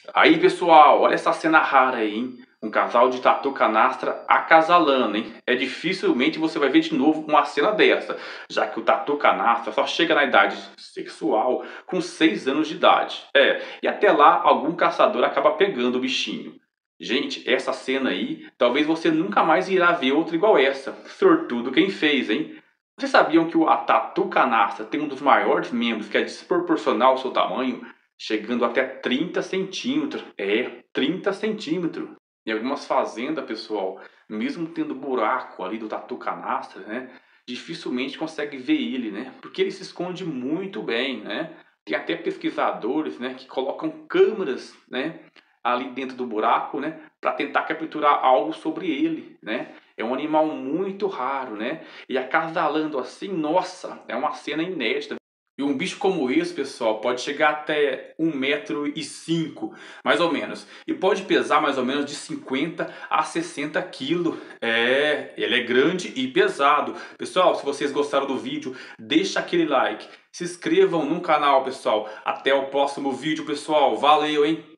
Aí, pessoal, olha essa cena rara aí, hein? Um casal de tatu canastra acasalando, hein? É dificilmente você vai ver de novo uma cena dessa, já que o tatu canastra só chega na idade sexual com 6 anos de idade. E até lá algum caçador acaba pegando o bichinho. Gente, essa cena aí, talvez você nunca mais irá ver outra igual essa. Sortudo quem fez, hein? Vocês sabiam que a tatu canastra tem um dos maiores membros que é desproporcional ao seu tamanho? Chegando até 30 centímetros. 30 centímetros. Em algumas fazendas, pessoal, mesmo tendo buraco ali do tatu canastra, né? Dificilmente consegue ver ele, né? Porque ele se esconde muito bem, né? Tem até pesquisadores, né, que colocam câmeras, né, ali dentro do buraco, né, para tentar capturar algo sobre ele, né? É um animal muito raro, né? E acasalando assim, nossa, é uma cena inédita. E um bicho como esse, pessoal, pode chegar até 1,5 m, mais ou menos. E pode pesar mais ou menos de 50 a 60 quilos. Ele é grande e pesado. Pessoal, se vocês gostaram do vídeo, deixa aquele like. Se inscrevam no canal, pessoal. Até o próximo vídeo, pessoal. Valeu, hein?